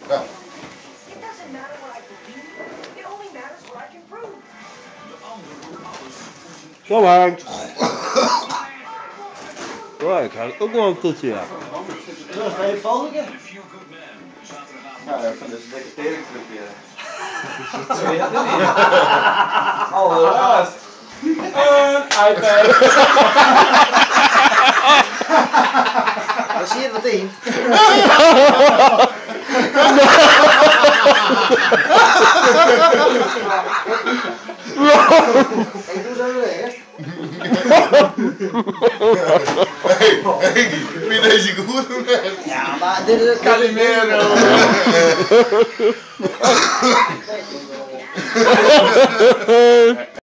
Ja. Zo Henk. Ja, ik krijg ook wel een toetje, ja. Dat is bij je vallen. Ja, van de secretaringsclub weer. Zie je dat niet? Allerlaatst. iPad. Wat zie je dat ding? Ik doe zo weer. Hey, wie deze goed doen? Ja, maar dit is Calimero. Ja.